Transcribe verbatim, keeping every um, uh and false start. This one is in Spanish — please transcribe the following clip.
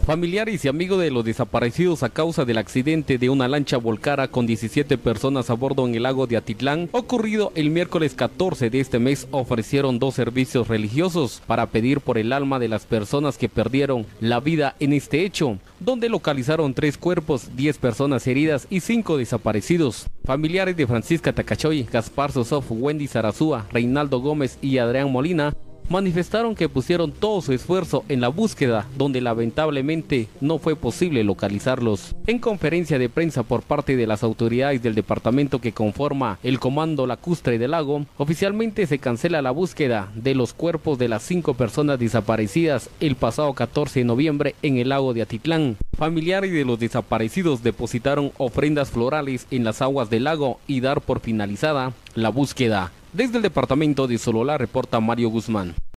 Familiares y amigos de los desaparecidos a causa del accidente de una lancha volcara con diecisiete personas a bordo en el lago de Atitlán, ocurrido el miércoles catorce de este mes, ofrecieron dos servicios religiosos para pedir por el alma de las personas que perdieron la vida en este hecho, donde localizaron tres cuerpos, diez personas heridas y cinco desaparecidos. Familiares de Francisca Tacachoy, Gaspar Sosof, Wendy Zarazúa, Reinaldo Gómez y Adrián Molina manifestaron que pusieron todo su esfuerzo en la búsqueda, donde lamentablemente no fue posible localizarlos. En conferencia de prensa por parte de las autoridades del departamento que conforma el Comando Lacustre del Lago, oficialmente se cancela la búsqueda de los cuerpos de las cinco personas desaparecidas el pasado catorce de noviembre en el lago de Atitlán. Familiares de los desaparecidos depositaron ofrendas florales en las aguas del lago y dar por finalizada la búsqueda. Desde el departamento de Sololá reporta Mario Guzmán.